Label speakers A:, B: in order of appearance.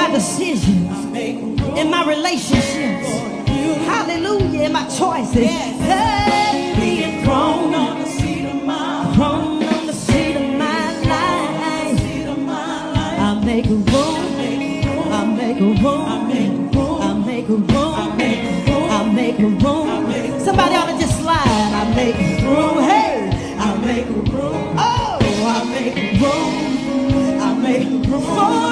A: my decisions, in my relationships, hallelujah, in my choices. Hey, being thrown on the seat of my life. I make a room, I make a room, I make a room, I make a room. Somebody ought to just slide. I make a room, hey, I make a room. Oh, I make a room, I make a room for